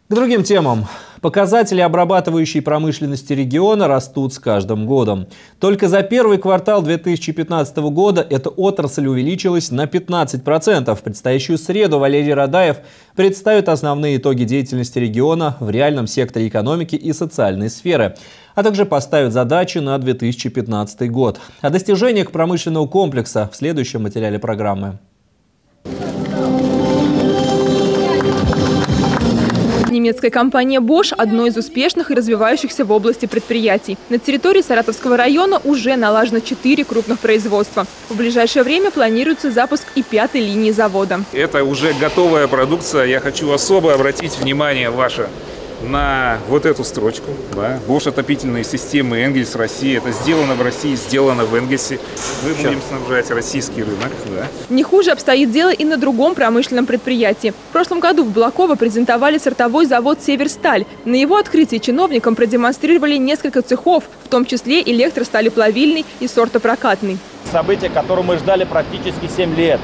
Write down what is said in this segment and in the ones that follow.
К другим темам. Показатели обрабатывающей промышленности региона растут с каждым годом. Только за первый квартал 2015 года эта отрасль увеличилась на 15%. В предстоящую среду Валерий Радаев представит основные итоги деятельности региона в реальном секторе экономики и социальной сферы, а также поставит задачи на 2015 год. О достижениях промышленного комплекса в следующем материале программы. Немецкая компания Bosch – одно из успешных и развивающихся в области предприятий. На территории Саратовского района уже налажено 4 крупных производства. В ближайшее время планируется запуск и 5-й линии завода. Это уже готовая продукция. Я хочу особо обратить внимание ваше на вот эту строчку. Да? Bosch отопительные системы Энгельс России. Это сделано в России, сделано в Энгельсе. Мы будем снабжать российский рынок. Да? Не хуже обстоит дело и на другом промышленном предприятии. В прошлом году в Балаково презентовали сортовой завод «Северсталь». На его открытии чиновникам продемонстрировали несколько цехов, в том числе электросталеплавильный и сортопрокатный. Событие, которое мы ждали практически 7 лет.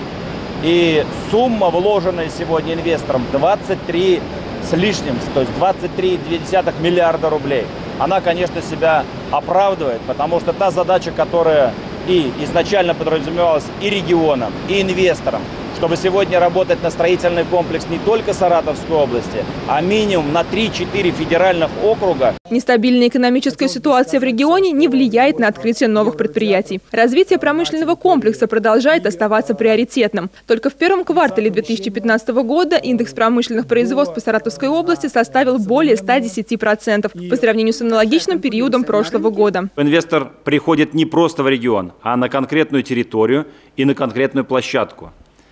И сумма, вложенная сегодня инвесторам, 23 с лишним, то есть 23,2 миллиарда рублей. Она, конечно, себя оправдывает, потому что та задача, которая и изначально подразумевалась и регионам, и инвесторам, чтобы сегодня работать на строительный комплекс не только Саратовской области, а минимум на 3-4 федеральных округа. Нестабильная экономическая ситуация в регионе не влияет на открытие новых предприятий. Развитие промышленного комплекса продолжает оставаться приоритетным. Только в первом квартале 2015 года индекс промышленных производств по Саратовской области составил более 110% по сравнению с аналогичным периодом прошлого года. Инвестор приходит не просто в регион, а на конкретную территорию и на конкретную площадку.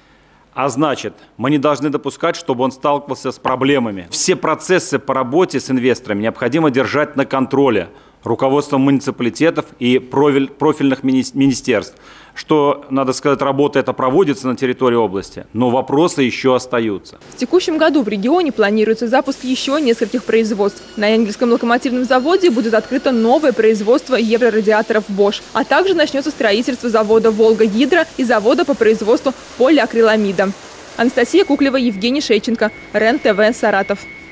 А значит, мы не должны допускать, чтобы он сталкивался с проблемами. Все процессы по работе с инвесторами необходимо держать на контроле руководством муниципалитетов и профильных министерств. Что, надо сказать, работа эта проводится на территории области, но вопросы еще остаются. В текущем году в регионе планируется запуск еще нескольких производств. На Энгельсском локомотивном заводе будет открыто новое производство еврорадиаторов Bosch, а также начнется строительство завода «Волга-Гидро» и завода по производству полиакриламида. Анастасия Куклева, Евгений Шейченко, РЕН-ТВ, Саратов.